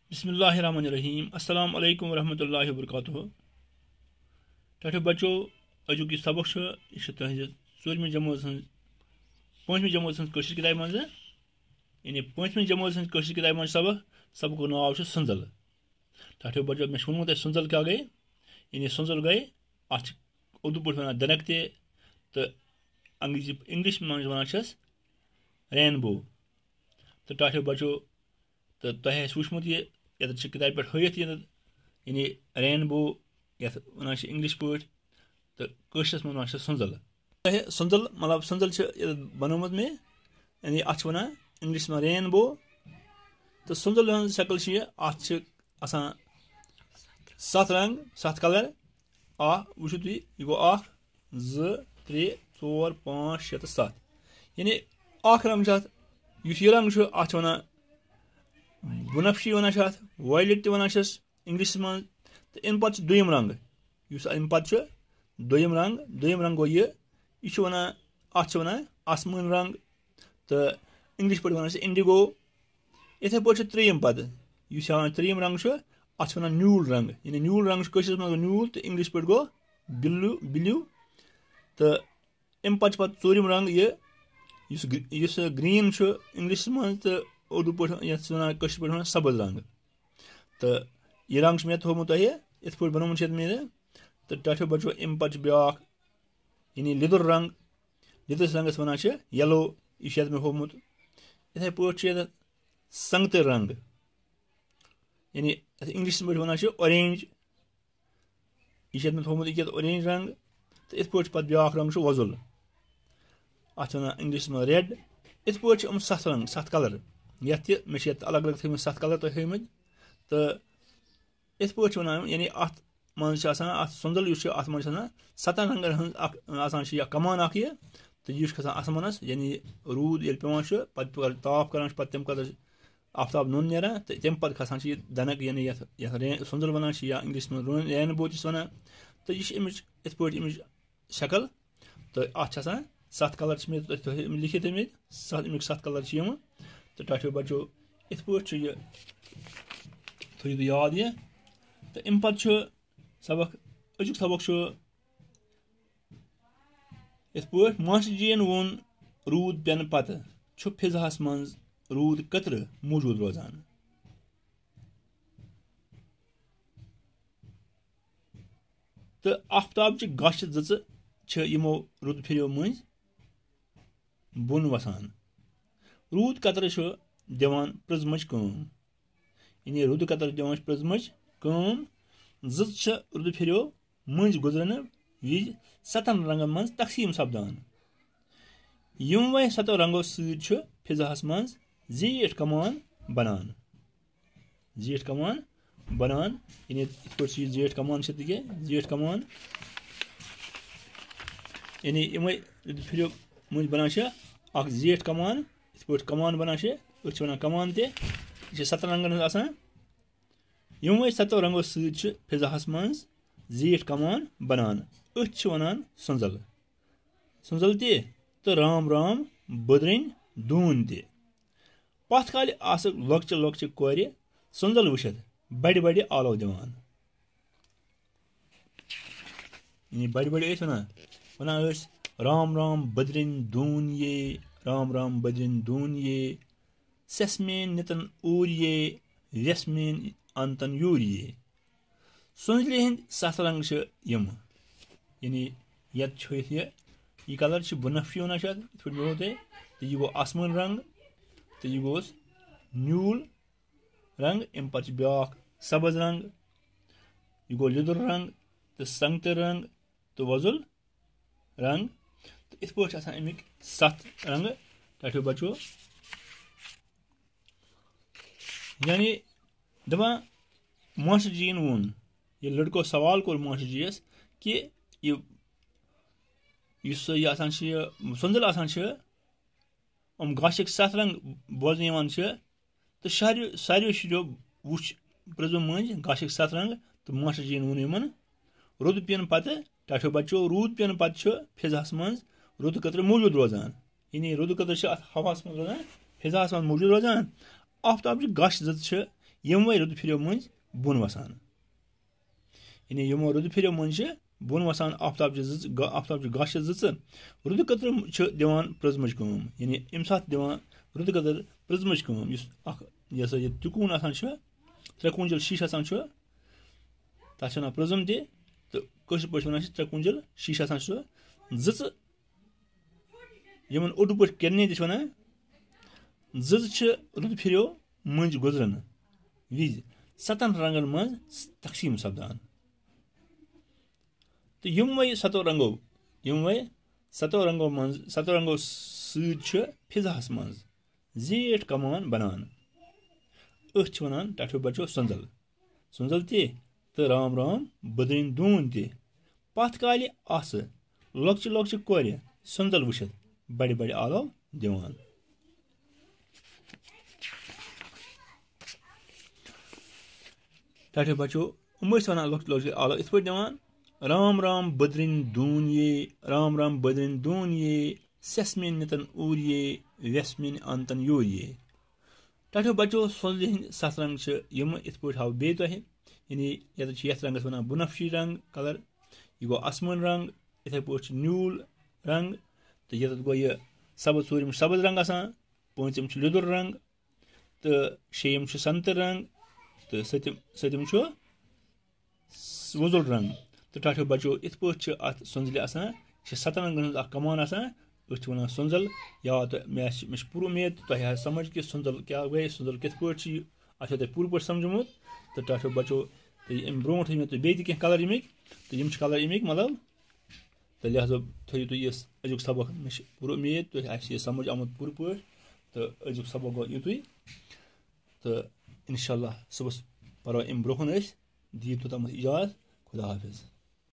बिस्मिल्लाहिर्रहमानिर्रहीम अस्सलाम वालेकुम वरहमतुल्लाहि वबरकातुहू। टाठो बच्चो अजुक सबक तुहज 4वीं जमात 5वीं जमात कशीर किताब मज यानी 5वीं जमात कशीर किताब मज सबक नाव सुंजल। टाठो बच्चो मे वोनमुत सुंजल क्या गई यानी सुंजल गई अत उर्दू पे वन दनक तो इंग्लिश मज वन रेनबो। तो टाठो बच्चो तो तुह वुचमुत ये किताब पे हयत यानी रेनबो ये वन इंग्लिश पे तो कशरस मन वन सुंजल। सुंजल मतलब सुंजल बनोमुत मे यानी अत वन इंग्लिश में रेनबो। तो सुंजल शक्ल अत 7 रंग 7 कलर वुचु तुम यह गो 1 2 3 4 5 6 तो 7 यानी रंग यह रंग अत वन बुनफशी वन वायलेट वन इंग्लिश मं। तो अम पे दुयम रंग अम पे दुयम रंग गो यह वन अत वन आसमान रंग तो इंग्लिश पे वन इंडिगो। इथे पे त्रीम पे त्रीम रंग अत वन न्यूल रंग यानी न्यूल रंग कशर मं न्यूल तो इंग्लिश पे गो ब्लू। तो अम पे ूरम रंग यह ग्रीन इंग्लिश मं तो उर्दू पे वन कशर पे वन सब्ज रंग। तो यह रंग मे थोमुत तुह इत पे बनोमुत मे। तो टाठो बच्चो अम पे ब्या यानी लिदुर रंग लिदरस रंगस वन येलो यह मे होमुत। इथे पे संगतर रंग यानी इंग्लिश पे वन ऑरेंज यह मे थोमुत ऑरेंज रंग। तो इत पे ब्या रंग वजुल अत वन इंग्लिश में रेड। इत पे 7 रंग 7 कलर ये मे अलग अलग थम 7 कलर तुम हमित। तो इत पे वन यानी अत मं सुंजल अत मं 7 रंगन हज कमान यह तो यह खसान आसमानस यानी रूद ये पेवान पे ताप कर तम आफ्ताब नोन नान तो तम पे खसान दनक यानी सुंजल वन या इंग्लिश में रेनबो वन। तो यह इत पे शक्ल तो अत 7 कलर लिखित 7 कलर। तो टाठो बच्चो इत पे थो याद यह। तो अम पे सबक अजुक सबक इत पे मास्टर जीन वोन रूद पेन पत फिजाहस मं रूद कतर मौजूद रोजान। तो आफ्ताब गश यमो रुद फिर मं बोन वसान। रूद कतर दिवान प्रिज्मच कम यानी रुद कतर दिवान प्रिज्मच कम रुद फिर मं गुजरन विज 7 रंगन मं तकसीम सपदान। यमवे 7 रंगों सत फिजाहस मं जीठ कमान बनान यानी जीठ कमान जीठ कमान यानी यमवे फिर मं बनान जीठ कमान इत पे कमान बनान वन कमान तह 7 रंगन यमवे 7 रंगों सत फिजाहस मं जीठ कमान बनान वन सुंजल। सुंजल तो राम राम बदरन दून पथ काल लक्च लक्च कोर सुंजल वुचत बड़े बड़े आलो दिवान यानी बड़े बड़े वन राम राम बदरन दून ये राम राम बदरन दून ये सस मेन नितन ऊर ये व्यस मेन अंतन यूर ये। सुंजल हंद 7 रंग यम यानी यह कलर बुनफशी वन तो यह गो आसमान रंग तो यह गोस न्यूल रंग अम पे ब्या सब्ज रंग यह गो लिदुर रंग तो संगतर रंग तो वजुल रंग। तो इत पे अमिक 7 रंग टाठो बच्चो यानी दपान मास्टर जीन वोन ये लड़को सवाल कोर मास्टर जीस कि सुंजल गशक 7 रंग बोजन तो सारो शुरो वुच प्रिज्म मं गशक 7 रंग। तो मास्टर जीन वोन यमन रुद पेन पे टाठो बच्चो रूद पेन पे फिजाहस मं रुद कतर मौजूद रोजान यानी रुद कतर हवास मं रोजान फिजाहस मं मौजूद रोजान। आफ्ताब गश यमवे रुद फिरो मंज बुन वसान यानी यमो रुद फिरो मंज बुन वसान आफ्ताब गाश जच रुद कतर दिवान प्रजमच कम यानी अम सात दिवान रुद कतर प्रजमच कम यह तुकून त्रेकुंजल शीश तथ प्रजम ते तो कशर पे वन त्रेकुंजल शीश जच यमन उर्दू पे करने वन जच रुद फिरो मंज गुजरन विज 7 रंगन मज तकसीम सपदान तो यमवे 7 रंगो सत फिजाहस मज जेठ कमान बनान अथ वनान टाठो बचो सुंजल ते तो राम राम बदरीन दून ते पथ काले आस लक्च कोर सुंजल वुशत बड़े बड़े आलो दिवान टाठो बचो वन लक्च आलो इत पे दिवान राम राम बदरीन दून ये ससमिन नितन ऊर ये व्यसमिन अंतन यूर ये टाठो बचो सुंजल हिंद 7 रंग यम इत पे हाव बे तह यानी यथ रंगस वन बुनफशी रंग कलर यह गो आसमान रंग इथे पे न्यूल रंग तो ये गो यह सबज सूरम सबज रंग आसान पंचम लिदुर रंग तो शेयम संतर रंग तो सतम वजुल रंग तो टाठो बचो इत पे अत सुंजल आसान 7 रंगन हज कमान आसान अथ वन सुंजल या तो मे पूर उम्मीद तुह समझ कि सुंजल क्या गई सुंजल कित पे अत पूर पे समझमुत तो टाठो बचो तो अम ब्रो मे तुम बे कलर अमिक तो कलर अमिक मतलब तो लिहाजा थो तुम अजुक सबक मे पूर उम्मीद तुह समझ आमुत पूर पे तो अजुक सबक गो युत तो इंशाल्लाह सुबह परो अम ब्रोहन दी तो तम इजाज़त खुदा हाफिज़।